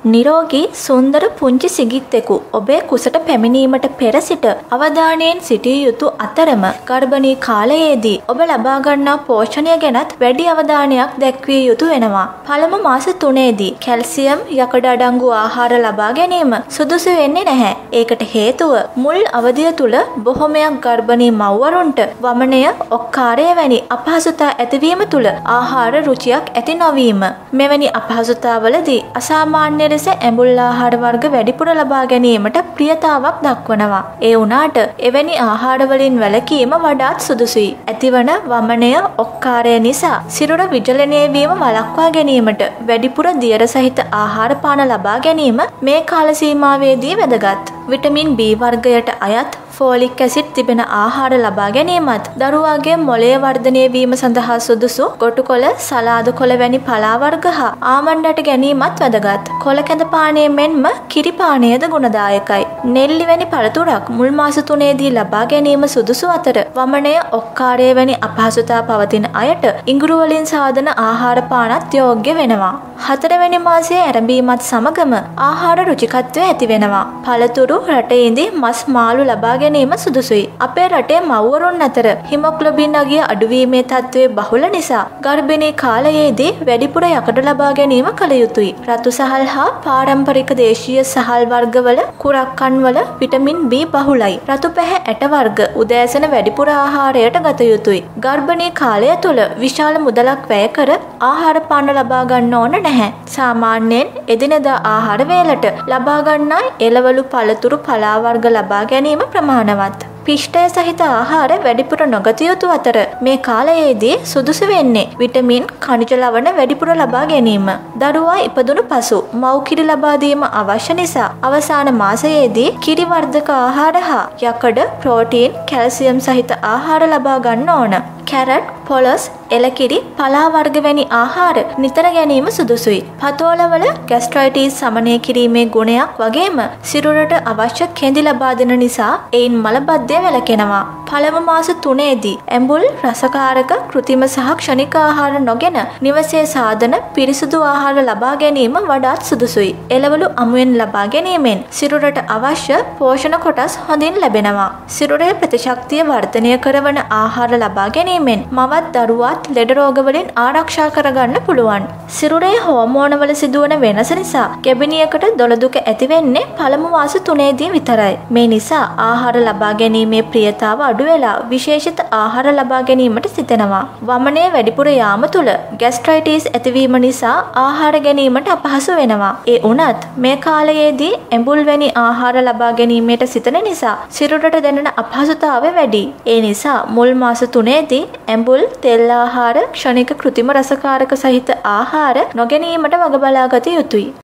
නිරෝගී සුන්දර පුංචි සිඟිත්තෙකු ඔබේ කුසට පැමිණීමට පෙර සිට අවධානයෙන් සිටිය යුතු අතරම ගර්භණී කාලයේදී ඔබ ලබා ගන්නා පෝෂණය ගැනත් වැඩි අවධානයක් දැක්විය යුතු වෙනවා. පළමු මාස 3ේදී කැල්සියම් යකඩ අඩංගු ආහාර ලබා ගැනීම සුදුසු වෙන්නේ නැහැ. ඒකට හේතුව මුල් අවධිය තුල බොහොමයක් ගර්භණී මව්වරුන්ට වමනය, ඔක්කාරය වැනි අපහසුතා ඇතිවීම තුල ආහාර රුචියක් ඇති නොවීම. මෙවැනි අපහසුතාවලදී අසාමාන්‍ය ලෙස ඇඹුල් ආහාර වර්ග වැඩිපුර ලබා ගැනීමට ප්‍රියතාවක් දක්වනවා. ඒ වුණාට එවැනි ආහාර වලින් වැළකීම වඩාත් සුදුසුයි. ඇතිවන වමනය, ඔක්කාරය නිසා සිරුර විචලනය වීම වළක්වා ගැනීමට වැඩිපුර දියර සහිත ආහාර පාන ලබා ගැනීම මේ කාල සීමාවේදී වැදගත්. විටමින් B වර්ගයට අයත් ෆෝලික් ඇසිඩ් තිබෙන ආහාර ලබා ගැනීමත් දරුවාගේ මොළය වර්ධනය වීම සඳහා සුදුසු ගොටුකොළ, සලාද කොළ වැනි පලා වර්ග හා ආමණ්ඩ ඇට ගැනීමත් වැදගත්. කොළ කැඳ පානය මෙන්ම කිරි පානයද ගුණදායකයි. නෙල්ලි වැනි පළතුරක් මුල් මාස 3ේදී ලබා ගැනීම සුදුසු අතර වමනය, ඔක්කාරය වැනි අපහසුතා පවතින අයට ඉඟුරු වලින් සාදන ආහාර පානත් යෝග්‍ය වෙනවා. 4 වෙනි මාසයේ ආරම්භීමත් සමගම ආහාර රුචිකත්වය ඇති වෙනවා. පළතුරු, රටේදී මස්, මාළු ලබා ගැනීම සුදුසුයි. අපේ රටේ මව්වරුන් අතර හිමොග්ලොබින් අගය අඩුවීමේ තත්ත්වය බහුල නිසා ගර්භණී කාලයේදී වැඩිපුර යකඩ ලබා ගැනීම කළ යුතුයි. රතු සහල් හා පාරම්පරික දේශීය සහල් වර්ගවල කුරක්කන්වල විටමින් B බහුලයි. රතු පැහැ ඇට වර්ග උදෑසන වැඩිපුර ආහාරයට ගත යුතුයි. ගර්භණී කාලය තුල විශාල මුදලක් වැය කර ආහාර පාන ලබා ගන්න ඕන නැහැ. සාමාන්‍යයෙන් එදිනෙදා ආහාර වේලට ලබා ගන්නා එළවලු, පළතුරු, පලා වර්ග ලබා ගැනීම ප්‍රමාණවත්. පිෂ්ඨය සහිත ආහාර වැඩිපුර නොගත යුතු අතර මේ කාලයේදී සුදුසු වෙන්නේ විටමින්, ඛනිජ ලවණ වැඩිපුර ලබා ගැනීම. දරුවා ඉපදුණු පසු මව් කිරි ලබා දීම අවශ්‍ය නිසා අවසාන මාසයේදී කිරි වර්ධක ආහාර හා යකඩ, ප්‍රෝටීන්, කැල්සියම් සහිත ආහාර ලබා ගන්න ඕන. කැරට්, පොලොස්, එලකිරි, පලා වර්ග වැනි ආහාර නිතර ගැනීම සුදුසුයි. පතෝලවල ગેස්ට්‍රයිටිස් සමනය කිරීමේ ගුණයක් වගේම සිරුරට අවශ්‍ය කෙඳි ලබා දෙන නිසා එයින් මලබද්ධය වැළකෙනවා. පළමු මාස 3ේදී ඇඹුල්, රසකාරක, කෘත්‍රිම සහ ක්ෂණික ආහාර නොගෙන නිවසේ සාදන පිරිසුදු ආහාර ලබා ගැනීම වඩාත් සුදුසුයි. එළවලු අමුයෙන් ලබා ගැනීමෙන් සිරුරට අවශ්‍ය පෝෂණ කොටස් හොඳින් ලැබෙනවා. සිරුරේ ප්‍රතිශක්තිය වර්ධනය කරවන ආහාර ලබා ගැනීමෙන් මවත් දරුවාත් ලෙඩ රෝග වලින් ආරක්ෂා කරගන්න පුළුවන්. සිරුරේ හෝමෝන වල සිදුවන වෙනස නිසා ගැබිනියකට දොළ දුක ඇති වෙන්නේ පළමු මාස 3ේදී විතරයි. මේ නිසා ආහාර ලබා ගැනීමේ ප්‍රියතාව අඩු වෙලා විශේෂිත ආහාර ලබා ගැනීමට සිතෙනවා. වමනය වැඩිපුර යාම තුල ગેස්ට්‍රයිටිස් ඇතිවීම නිසා ආහාර ගැනීමට අපහසු වෙනවා. ඒ වුණත් මේ කාලයේදී ඇඹුල් වැනි ආහාර ලබා ගැනීමට සිතන නිසා සිරුරට දැනෙන අපහසුතාවය වැඩි. ඒ නිසා මුල් මාස 3ේදී ඇඹුල්, තෙල් ආහාර, ක්ෂණික කෘත්‍රිම රසකාරක සහිත ආහාර නොගැනීමට වග බලා ගත යුතුයි.